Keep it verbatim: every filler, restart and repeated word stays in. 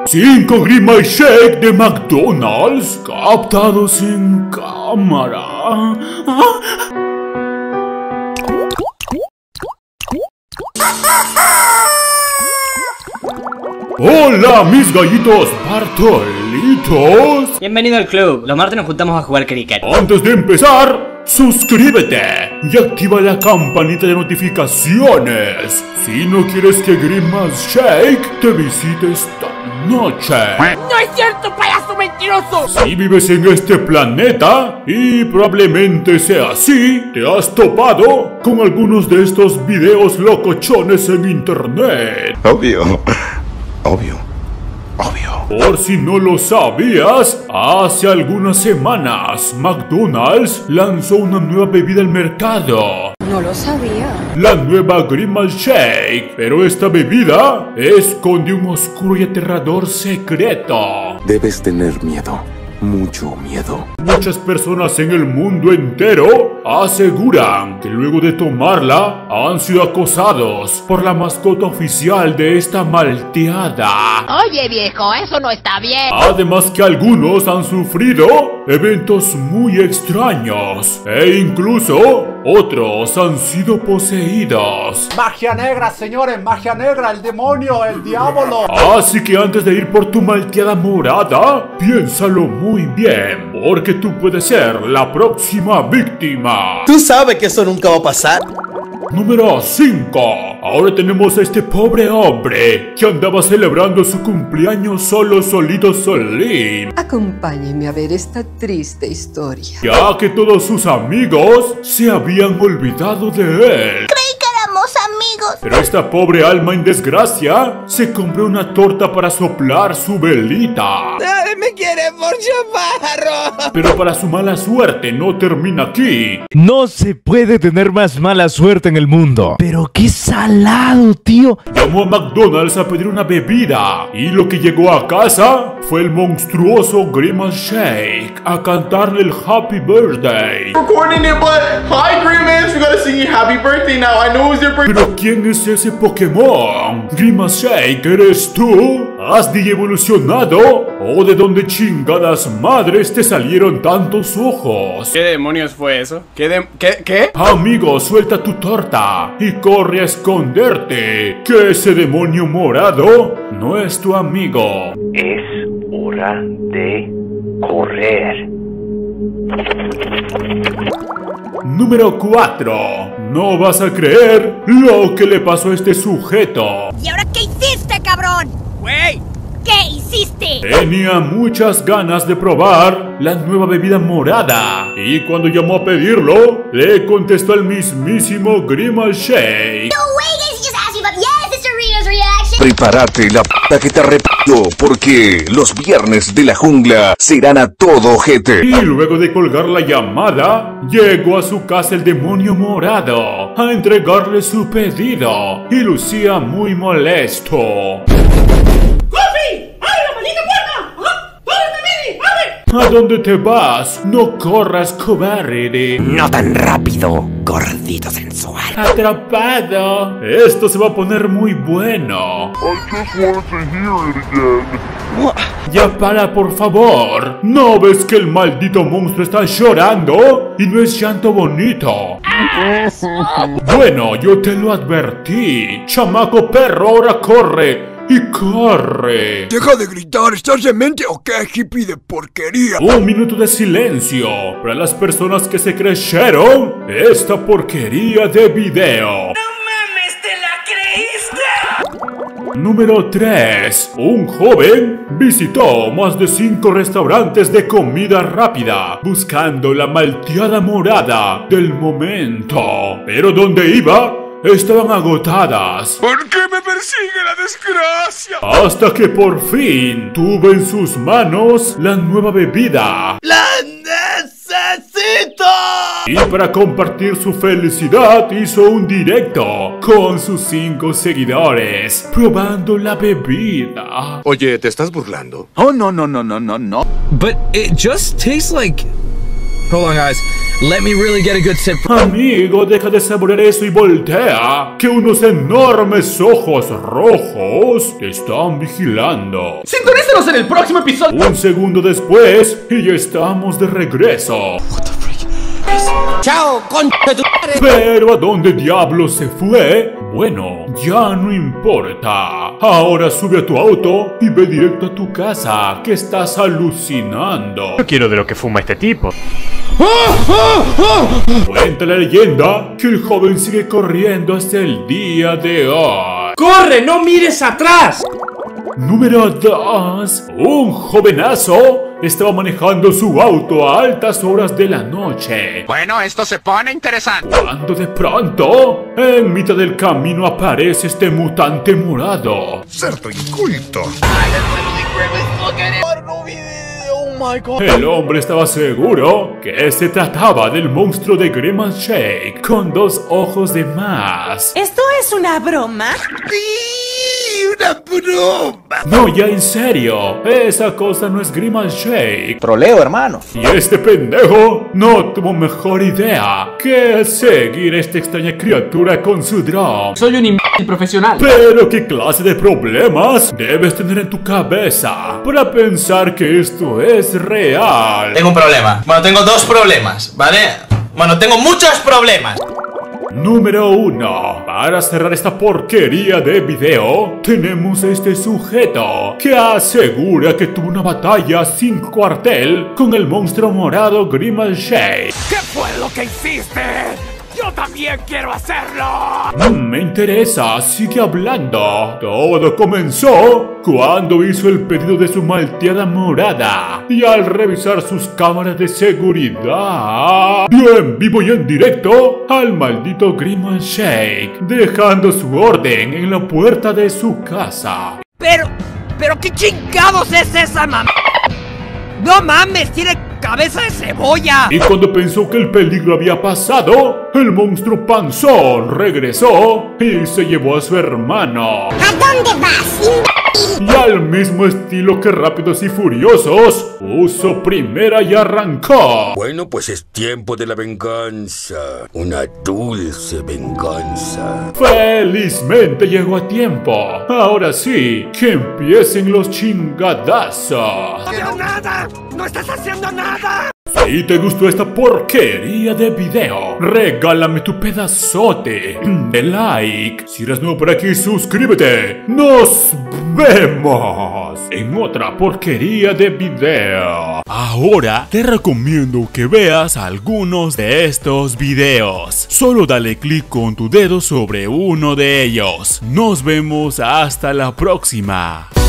Cinco Grima Shake de McDonald's captados en cámara. Hola mis gallitos Bartolitos. Bienvenido al club, los martes nos juntamos a jugar cricket. Antes de empezar, suscríbete y activa la campanita de notificaciones si no quieres que Grimace Shake te visite esta noche. ¡No es cierto, payaso mentiroso! Si vives en este planeta, y probablemente sea así, te has topado con algunos de estos videos locochones en internet. Obvio, obvio, obvio. Por si no lo sabías, hace algunas semanas McDonald's lanzó una nueva bebida al mercado. No lo sabía. La nueva Grimace Shake, pero esta bebida esconde un oscuro y aterrador secreto. Debes tener miedo, mucho miedo. Muchas personas en el mundo entero aseguran que luego de tomarla han sido acosados por la mascota oficial de esta malteada. Oye viejo, eso no está bien. Además que algunos han sufrido eventos muy extraños e incluso otros han sido poseídos. Magia negra, señores, magia negra, el demonio, el diablo. Así que antes de ir por tu malteada morada, piénsalo muy bien, porque tú puedes ser la próxima víctima. Tú sabes que eso nunca va a pasar. Número cinco. Ahora tenemos a este pobre hombre que andaba celebrando su cumpleaños solo, solito, solín. Acompáñeme a ver esta triste historia. Ya que todos sus amigos se habían olvidado de él. Creí que éramos amigos. Pero esta pobre alma en desgracia se compró una torta para soplar su velita. ¡Nadie me quiere por chaparro! Pero para su mala suerte no termina aquí. No se puede tener más mala suerte en el mundo. Pero qué salado, tío. Llamó a McDonald's a pedir una bebida y lo que llegó a casa fue el monstruoso Grimace Shake a cantarle el Happy Birthday. Recording it, but hi Grimace, we gotta sing you Happy Birthday now. I know it's your birthday. Pero ¿quién es ese Pokémon? Grimace Shake, ¿eres tú? ¿Has de evolucionado? ¿O de dónde chingadas madres te salieron tantos ojos? ¿Qué demonios fue eso? ¿Qué de qué qué? Amigo, suelta tu torta y corre a esconderte, que ese demonio morado no es tu amigo. Es hora de correr. Número cuatro. No vas a creer lo que le pasó a este sujeto. ¿Y ahora qué hiciste, cabrón? Wey. ¿Qué hiciste? Tenía muchas ganas de probar la nueva bebida morada y cuando llamó a pedirlo, le contestó el mismísimo Grimace Shake. No way, guys, he just asked you about yes, it's Dorito's reaction. Prepárate la p*** que te arrepiento, porque los viernes de la jungla serán a todo ojete. Y luego de colgar la llamada, llegó a su casa el demonio morado a entregarle su pedido y lucía muy molesto. ¿A dónde te vas? No corras, cobarde. No tan rápido, gordito sensual. Atrapado. Esto se va a poner muy bueno. Ya para, por favor. ¿No ves que el maldito monstruo está llorando? Y no es llanto bonito. Bueno, yo te lo advertí. Chamaco perro, ahora corre. Y corre. Deja de gritar, ¿estás demente o qué, hippie de porquería? Un minuto de silencio para las personas que se creyeron esta porquería de video. ¡No mames, te la creíste! Número tres. Un joven visitó más de cinco restaurantes de comida rápida buscando la malteada morada del momento. Pero donde iba, estaban agotadas. ¿Por qué me persigue la desgracia? Hasta que por fin tuvo en sus manos la nueva bebida. ¡La necesito! Y para compartir su felicidad hizo un directo con sus cinco seguidores probando la bebida. Oye, ¿te estás burlando? Oh, no, no, no, no, no, no. But it just tastes like Hold on, guys. Let me really get a good sip. Amigo, deja de saborear eso y voltea, que unos enormes ojos rojos te están vigilando. Sintonícenos en el próximo episodio. Un segundo después y ya estamos de regreso. Chao, concha de tu madre. Pero ¿a dónde diablos se fue? Bueno, ya no importa. Ahora sube a tu auto y ve directo a tu casa, que estás alucinando. No quiero de lo que fuma este tipo. Cuenta la leyenda que el joven sigue corriendo hasta el día de hoy. ¡Corre! ¡No mires atrás! Número dos. Un jovenazo estaba manejando su auto a altas horas de la noche. Bueno, esto se pone interesante. Cuando de pronto, en mitad del camino aparece este mutante morado. Cerdo inculto. El hombre estaba seguro que se trataba del monstruo de Grim Shake con dos ojos de más. ¿Esto es una broma? ¡Sí! ¡Una broma! No, ya en serio, esa cosa no es Grim Shake. Troleo, hermano. Y este pendejo no tuvo mejor idea que seguir a esta extraña criatura con su drone. Soy un imbécil profesional. Pero ¿qué clase de problemas debes tener en tu cabeza para pensar que esto es real? Tengo un problema. Bueno, tengo dos problemas, ¿vale? Bueno, tengo muchos problemas. Número uno. Para cerrar esta porquería de video, tenemos a este sujeto que asegura que tuvo una batalla sin cuartel con el monstruo morado Grim Shake. ¿Qué fue lo que hiciste? ¡Yo también quiero hacerlo! Mm, me interesa, sigue hablando. Todo comenzó cuando hizo el pedido de su malteada morada y al revisar sus cámaras de seguridad vio en vivo y en directo al maldito Grim Shake dejando su orden en la puerta de su casa. Pero, pero qué chingados es esa mamá. No mames, tiene cabeza de cebolla. Y cuando pensó que el peligro había pasado, el monstruo panzón regresó y se llevó a su hermano. ¿A dónde vas? Y al mismo estilo que Rápidos y Furiosos, puso primera y arrancó. Bueno, pues es tiempo de la venganza. Una dulce venganza. Felizmente llegó a tiempo. Ahora sí, que empiecen los chingadazos. ¡No haciendo nada! ¡No estás haciendo nada! Si te gustó esta porquería de video, regálame tu pedazote de like. Si eres nuevo por aquí, suscríbete. Nos vemos en otra porquería de video. Ahora te recomiendo que veas algunos de estos videos. Solo dale clic con tu dedo sobre uno de ellos. Nos vemos hasta la próxima.